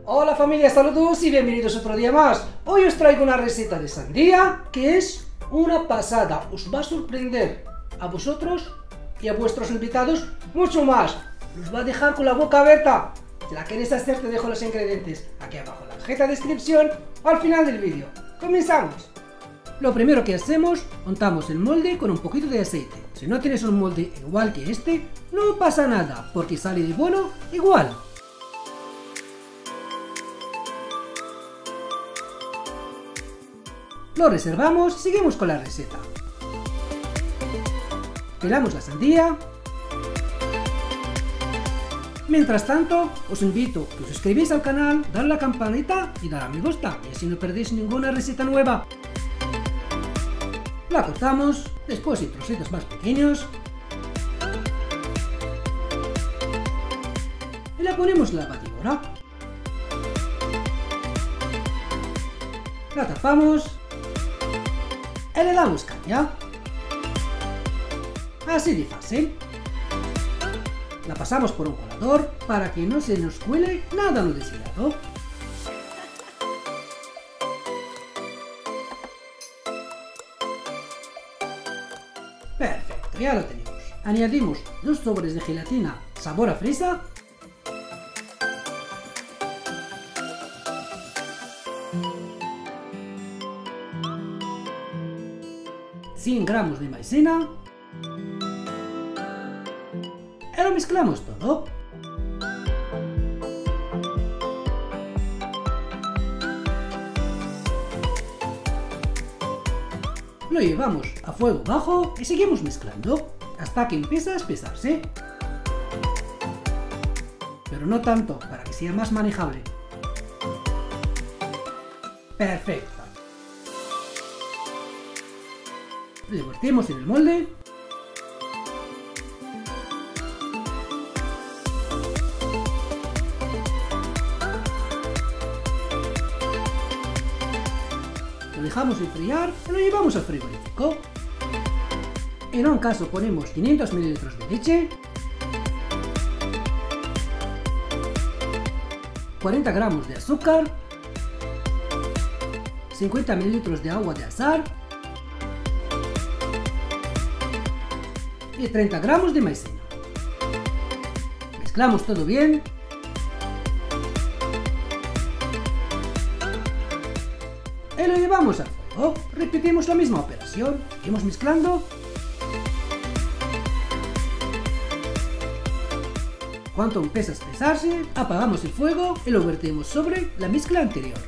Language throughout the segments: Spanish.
Hola familia, saludos y bienvenidos otro día más. Hoy os traigo una receta de sandía que es una pasada, os va a sorprender a vosotros y a vuestros invitados mucho más. Os va a dejar con la boca abierta. Si la queréis hacer te dejo los ingredientes aquí abajo en la cajita de descripción o al final del vídeo. ¡Comenzamos! Lo primero que hacemos, untamos el molde con un poquito de aceite. Si no tienes un molde igual que este, no pasa nada, porque sale de bueno igual. Lo reservamos y seguimos con la receta. Pelamos la sandía. Mientras tanto, os invito a que os suscribáis al canal, dar la campanita y dar a me gusta, y así no perdéis ninguna receta nueva. La cortamos, después en trocitos más pequeños. Y la ponemos en la batidora. La tapamos. Y le damos caña. Así de fácil. La pasamos por un colador para que no se nos cuele nada no deseado. Perfecto, ya lo tenemos. Añadimos 2 sobres de gelatina sabor a fresa. $100 gramos de maicena. Y lo mezclamos todo. Lo llevamos a fuego bajo y seguimos mezclando hasta que empieza a espesarse. Pero no tanto, para que sea más manejable. Perfecto. Le vertimos en el molde. Lo dejamos enfriar y lo llevamos al frigorífico. En un caso ponemos 500 ml de leche, 40 gramos de azúcar, 50 ml de agua de azahar y 30 gramos de maicena. Mezclamos todo bien. Y lo llevamos al fuego. Repetimos la misma operación. Seguimos mezclando. Cuando empieza a espesarse, apagamos el fuego y lo vertimos sobre la mezcla anterior.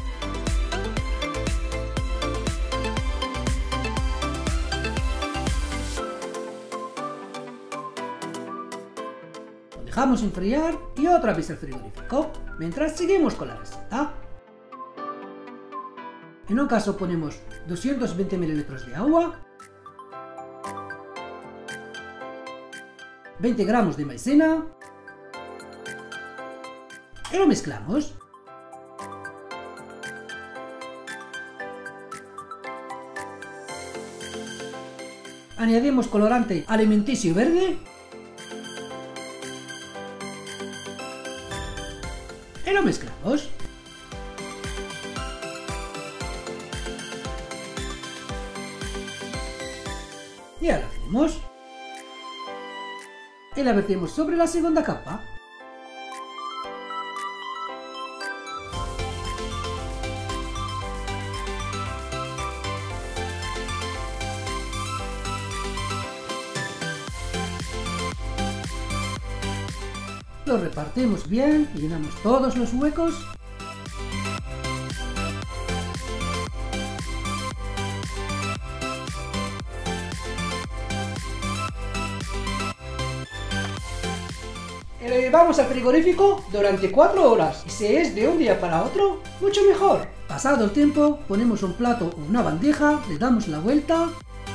Lo dejamos enfriar y otra vez al frigorífico, mientras seguimos con la receta. En un caso ponemos 220 ml de agua, 20 gramos de maicena y lo mezclamos. Añadimos colorante alimenticio verde y lo mezclamos. Ya la tenemos. Y la vertimos sobre la segunda capa. Lo repartimos bien y llenamos todos los huecos. Y lo llevamos al frigorífico durante 4 horas. Y si es de un día para otro, mucho mejor. Pasado el tiempo, ponemos un plato o una bandeja, le damos la vuelta.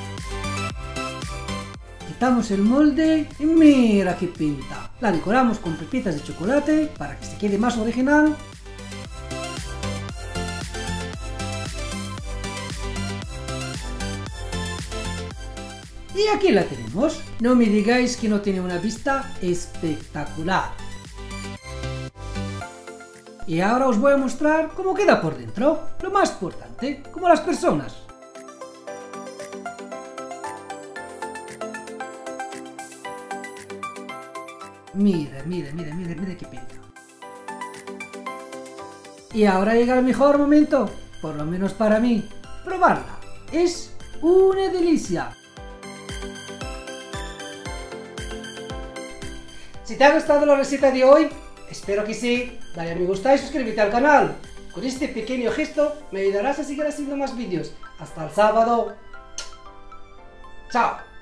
Quitamos el molde y mira qué pinta. La decoramos con pepitas de chocolate para que se quede más original. Y aquí la tenemos. No me digáis que no tiene una vista espectacular. Y ahora os voy a mostrar cómo queda por dentro, lo más importante, como las personas. Mira qué pinta. Y ahora llega el mejor momento, por lo menos para mí, probarla. Es una delicia. Si te ha gustado la receta de hoy, espero que sí. Dale a me gusta y suscríbete al canal. Con este pequeño gesto me ayudarás a seguir haciendo más vídeos. Hasta el sábado. Chao.